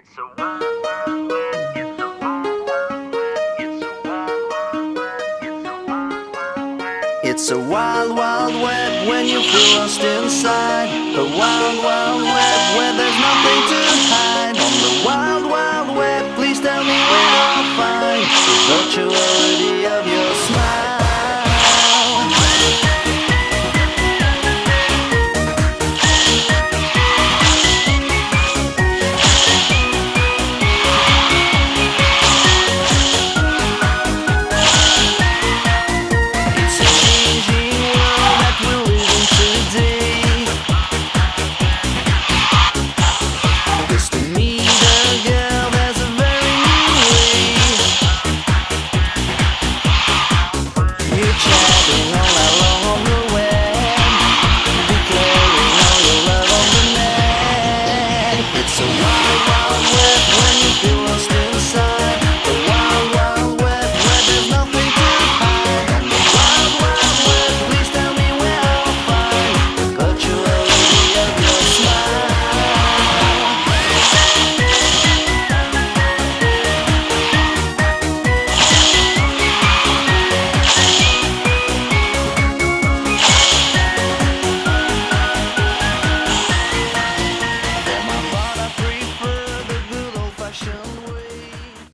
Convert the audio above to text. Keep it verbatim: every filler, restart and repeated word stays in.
It's a wild, wild web. It's a wild, wild web. It's a wild, wild web. It's a wild, wild web. It's a wild, wild web when you feel lost inside. A wild, wild web where there's nothing to hide.